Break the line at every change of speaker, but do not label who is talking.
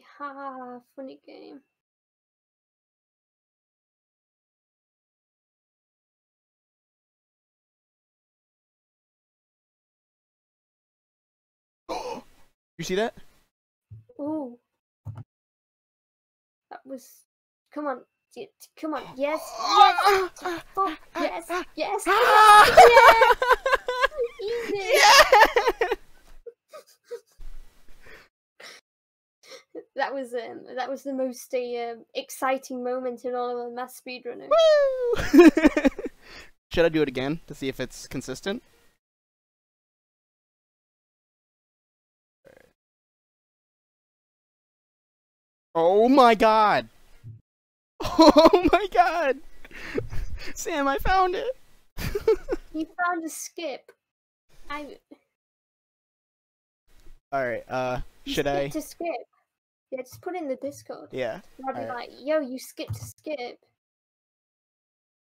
funny. Ha, funny game.
You see that?
Ooh. That was... Come on. Come on. Yes. Yes. Oh, yes. Yes. Yes. Easy.
Yeah!
That was the most exciting moment in all of Unmasked speedrunning.
Woo! Should I do it again to see if it's consistent? Oh my god! Oh my god! Sam, I found it!
You found a skip.
Alright, should I?
To skip. Yeah, just put it in the Discord.
Yeah.
And I'll be like, yo, you skipped a skip.